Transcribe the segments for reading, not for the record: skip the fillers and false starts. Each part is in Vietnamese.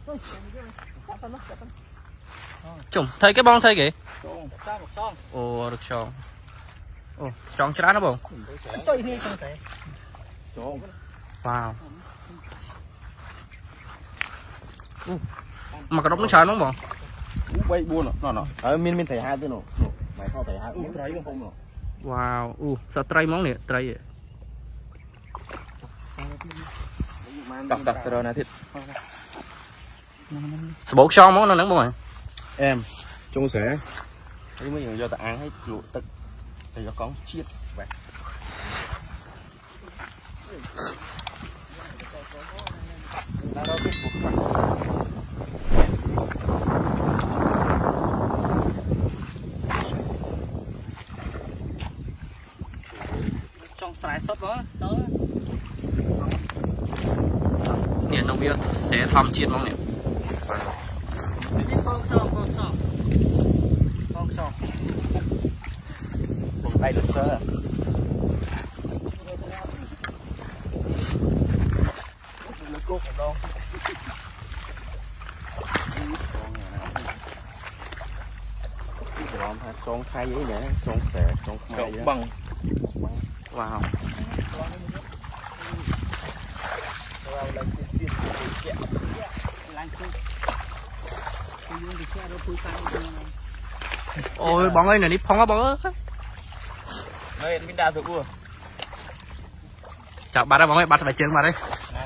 chủng thấy cái bong thấy kì ồ được xong ồ xong chả nó bông wow mà cái đống nó trời nó bông quay buôn nó ở min thầy hai tới nó mày thao thầy hai trái không nó wow sao trai món này trai tập rồi nè thịt bột son món nó nắng bông à em chung sẽ thấy mấy người do ta ăn hết lụa tức thì nó có chiết vậy trong sải sốt đó nè nông viên sẽ thăm chiết món này con sò đây là sơ con khai giấy nè con xẻ con khai bằng wow ôi bọn ơi này đi phong á bọn ơi đây mình đào được chưa chào bà đây bọn ơi bắt phải chân mà đây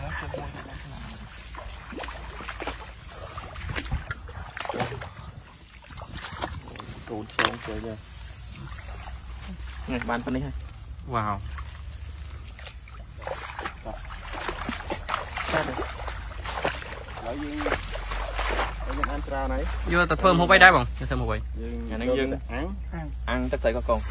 tụt xuống chơi chưa này bán phần này hay wow ăn trà này vô ta thơm không bay đá bằng thơm không bay nhà năng dương ăn tất cả các con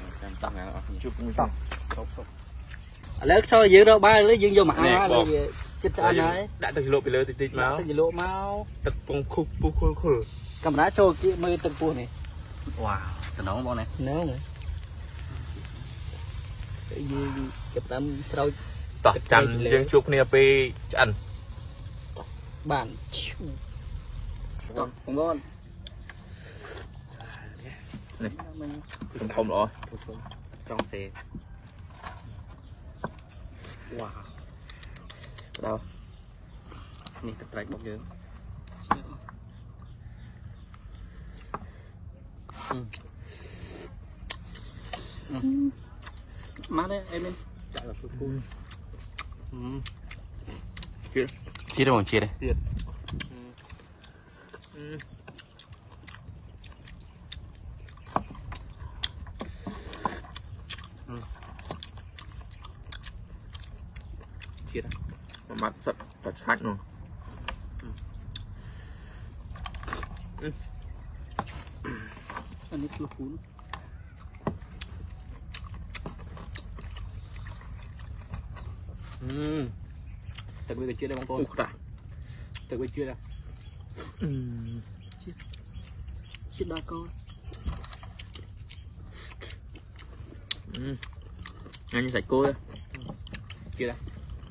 lấy cho giữ đâu ba lấy dương vô mặt nó chết cho anh ấy đã từ lộ bị lơ tịt máu từ lộ máu tập bông khúc cầm đá cho kia mới từng pua này wow từ nóng bọn này nấu này dương chụp tấm sau tọt chăn dương chụp nè pe chăn bản không ngon này không rồi trong xe wow đâu nè tập trái bọc dương má đấy em lên chia đâu chia đây chia đây mặt sạch và sạch luôn anh ấy lục cuốn tự bây giờ chia đây bông tôi tự bây chia đây chia đa con anh sạch côi chia đây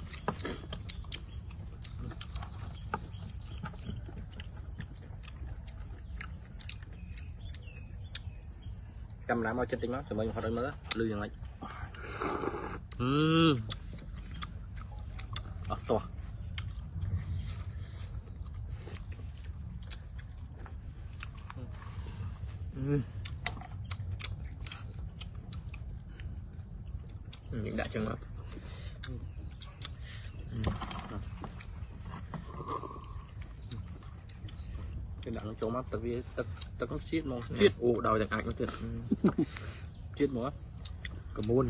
cầm lại mau chân tính nó rồi mình hoạt động mới lưu dừng lại to những đại trường hợp cái đạn nó trốn mắt tại vì tất có shit mà shit ồ đầu chẳng ảnh nó thiệt shit nữa cầm muôn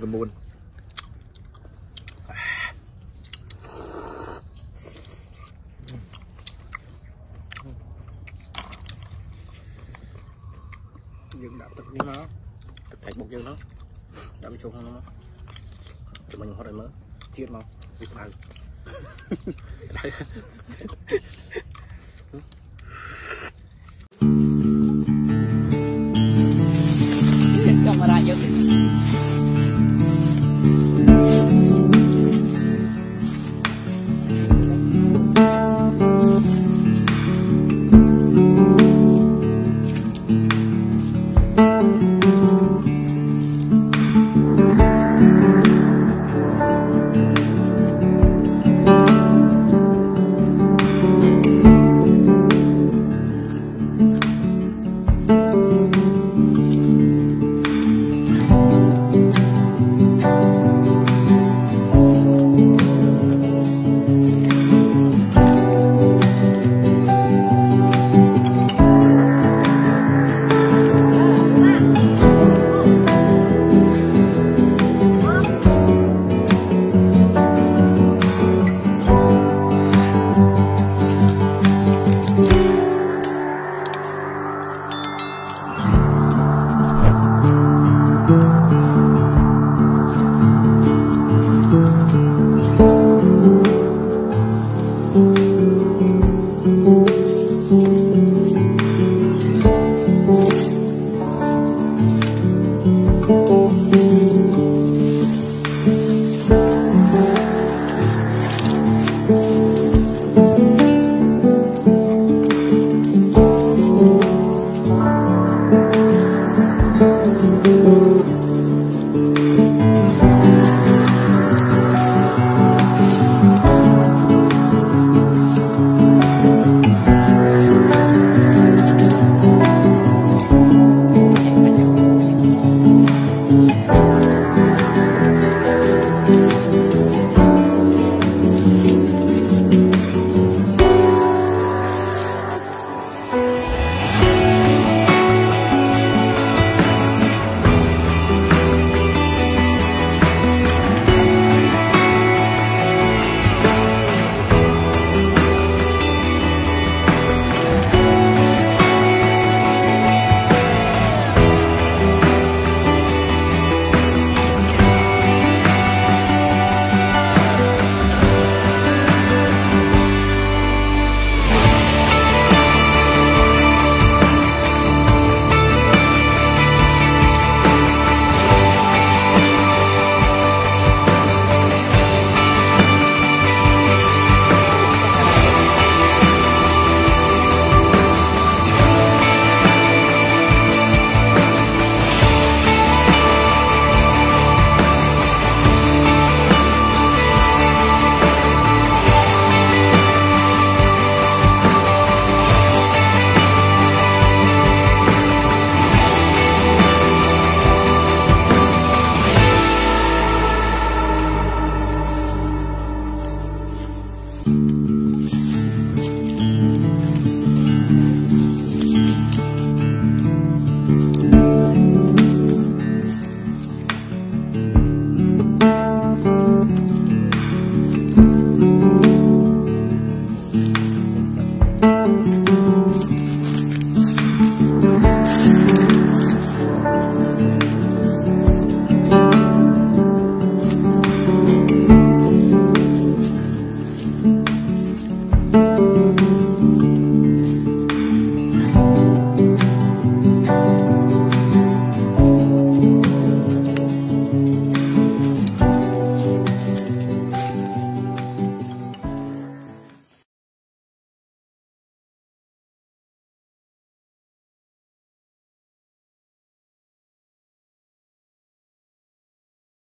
dương đạo tập nó tập thành một dương nó đã bị trốn không nó tụi mình hoạt động mới chiết mau việc nào